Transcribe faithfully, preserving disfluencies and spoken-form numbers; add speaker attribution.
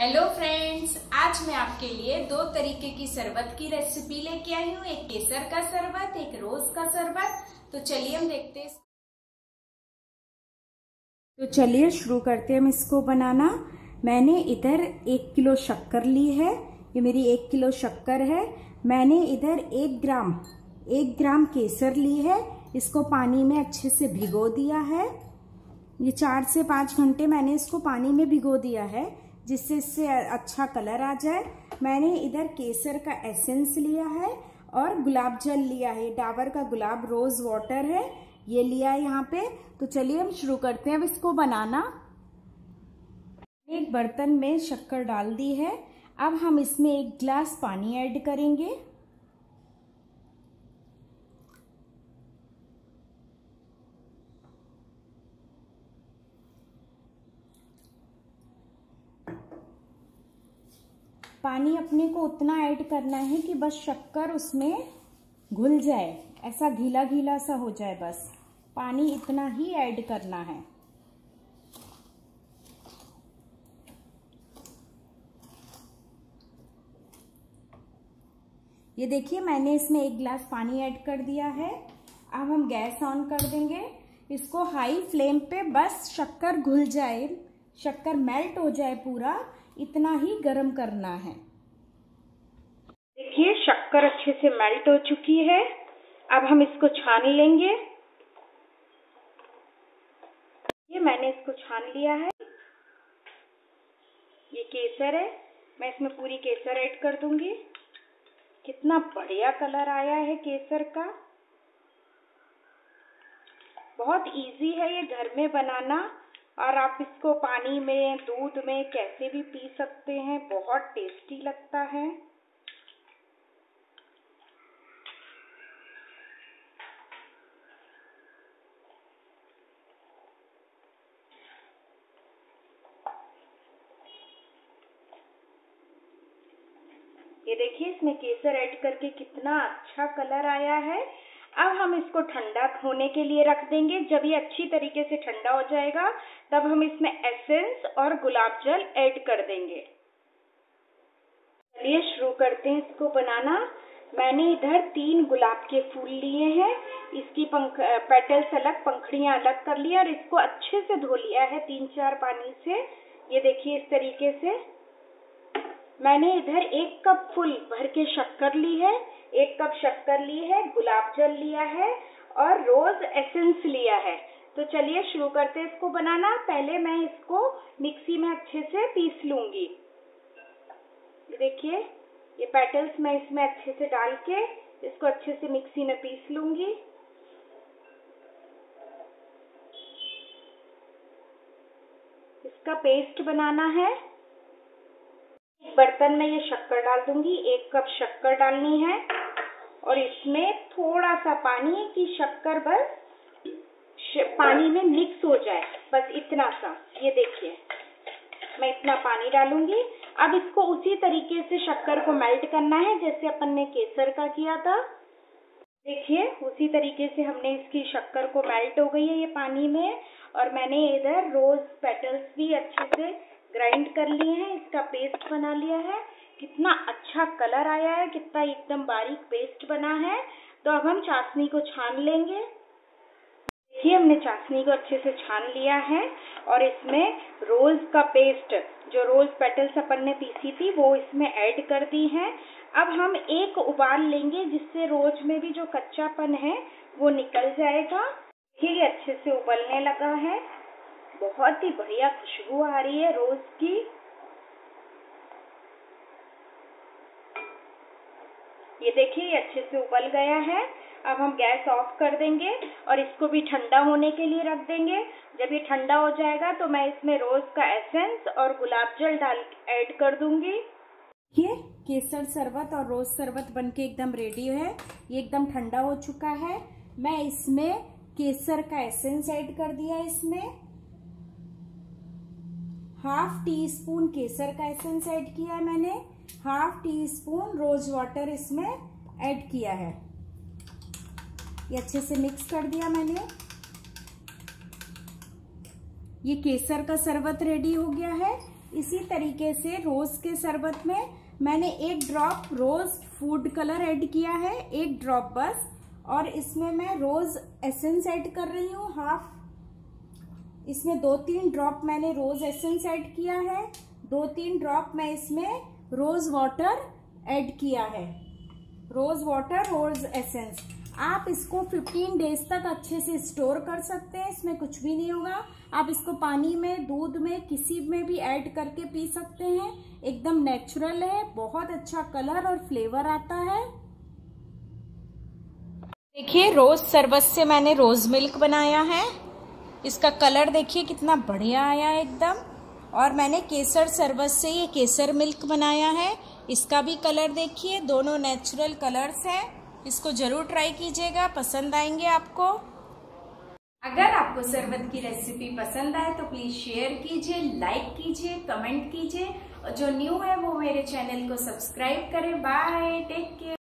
Speaker 1: Hello friends, आज मैं आपके लिए दो तरीके की शरबत की रेसिपी लेके आई हूँ। एक केसर का शरबत, एक रोज का शरबत। तो चलिए हम देखते हैं। तो चलिए शुरू करते हैं हम इसको बनाना। मैंने इधर एक किलो शक्कर ली है। ये मेरी एक किलो शक्कर है। मैंने इधर एक ग्राम एक ग्राम केसर ली है। इसको पानी में अच्छे से भिगो दिया है। ये चार से पाँच घंटे मैंने इसको पानी में भिगो दिया है, जिससे इससे अच्छा कलर आ जाए। मैंने इधर केसर का एसेंस लिया है और गुलाब जल लिया है। डाबर का गुलाब रोज वाटर है, ये लिया है यहाँ पे। तो चलिए हम शुरू करते हैं अब इसको बनाना। एक बर्तन में शक्कर डाल दी है। अब हम इसमें एक गिलास पानी ऐड करेंगे। पानी अपने को उतना ऐड करना है कि बस शक्कर उसमें घुल जाए, ऐसा गीला गीला सा हो जाए। बस पानी इतना ही ऐड करना है। ये देखिए, मैंने इसमें एक गिलास पानी ऐड कर दिया है। अब हम गैस ऑन कर देंगे। इसको हाई फ्लेम पे बस शक्कर घुल जाए, शक्कर मेल्ट हो जाए पूरा, इतना ही गर्म करना है। देखिए, शक्कर अच्छे से मेल्ट हो चुकी है। अब हम इसको छान लेंगे। ये मैंने इसको छान लिया है। ये केसर है, मैं इसमें पूरी केसर ऐड कर दूंगी। कितना बढ़िया कलर आया है केसर का। बहुत इजी है ये घर में बनाना, और आप इसको पानी में, दूध में कैसे भी पी सकते हैं। बहुत टेस्टी लगता है। ये देखिए, इसमें केसर ऐड करके कितना अच्छा कलर आया है। अब हम इसको ठंडा होने के लिए रख देंगे। जब ये अच्छी तरीके से ठंडा हो जाएगा, तब हम इसमें एसेंस और गुलाब जल ऐड कर देंगे। चलिए शुरू करते हैं इसको बनाना। मैंने इधर तीन गुलाब के फूल लिए हैं। इसकी पंख पेटल्स अलग, पंखड़ियां अलग कर लिया, और इसको अच्छे से धो लिया है तीन चार पानी से। ये देखिए, इस तरीके से। मैंने इधर एक कप फुल भर के शक्कर ली है। एक कप शक्कर ली है, गुलाब जल लिया है और रोज एसेंस लिया है। तो चलिए शुरू करते हैं इसको बनाना। पहले मैं इसको मिक्सी में अच्छे से पीस लूंगी। देखिए, ये पेटल्स मैं इसमें अच्छे से डाल के इसको अच्छे से मिक्सी में पीस लूंगी। इसका पेस्ट बनाना है। बर्तन में ये शक्कर डाल दूंगी। एक कप शक्कर डालनी है, और इसमें थोड़ा सा पानी कि शक्कर बस पानी में मिक्स हो जाए, बस इतना सा। ये देखिए, मैं इतना पानी डालूंगी। अब इसको उसी तरीके से शक्कर को मेल्ट करना है जैसे अपन ने केसर का किया था। देखिए, उसी तरीके से हमने इसकी शक्कर को मेल्ट हो गई है ये पानी में। और मैंने इधर रोज पेटल्स भी अच्छे से ग्राइंड कर लिए हैं, इसका पेस्ट बना लिया है। कितना अच्छा कलर आया है, कितना एकदम बारीक पेस्ट बना है। तो अब हम चाशनी को छान लेंगे। देखिए, हमने चाशनी को अच्छे से छान लिया है, और इसमें रोज का पेस्ट, जो रोज पेटल्स अपन ने पीसी थी, वो इसमें ऐड कर दी है। अब हम एक उबाल लेंगे, जिससे रोज में भी जो कच्चापन है वो निकल जाएगा। ये अच्छे से उबलने लगा है। बहुत ही बढ़िया खुशबू आ रही है रोज की। ये देखिए, ये अच्छे से उबल गया है। अब हम गैस ऑफ कर देंगे और इसको भी ठंडा होने के लिए रख देंगे। जब ये ठंडा हो जाएगा, तो मैं इसमें रोज का एसेंस और गुलाब जल डाल ऐड कर दूंगी। ये केसर शरबत और रोज शरबत बनके एकदम रेडी है। ये एकदम ठंडा हो चुका है। मैं इसमें केसर का एसेंस ऐड कर दिया। इसमें हाफ टी स्पून केसर का एसेंस ऐड किया है मैंने। Half teaspoon rose water इसमें ऐड किया है। ये अच्छे से मिक्स कर दिया मैंने। ये केसर का शरबत रेडी हो गया है। इसी तरीके से रोज के शरबत में मैंने एक drop rose food colour add किया है, एक ड्रॉप बस। और इसमें मैं रोज एसेंस ऐड कर रही हूँ हाफ। इसमें दो तीन ड्रॉप मैंने रोज एसेंस ऐड किया है, दो तीन ड्रॉप मैं इसमें रोज वाटर ऐड किया है। Rose water rose essence. आप इसको पंद्रह डेज तक अच्छे से स्टोर कर सकते हैं, इसमें कुछ भी नहीं होगा। आप इसको पानी में, दूध में, किसी में भी ऐड करके पी सकते हैं। एकदम नेचुरल है, बहुत अच्छा कलर और फ्लेवर आता है। देखिए रोज शरबत से मैंने रोज मिल्क बनाया है। इसका कलर देखिए कितना बढ़िया आया है एकदम। और मैंने केसर शरबत से ये केसर मिल्क बनाया है। इसका भी कलर देखिए, दोनों नेचुरल कलर्स हैं। इसको जरूर ट्राई कीजिएगा, पसंद आएंगे आपको। अगर आपको शरबत की रेसिपी पसंद आए तो प्लीज शेयर कीजिए, लाइक कीजिए, कमेंट कीजिए और जो न्यू है वो मेरे चैनल को सब्सक्राइब करें। Bye, take care.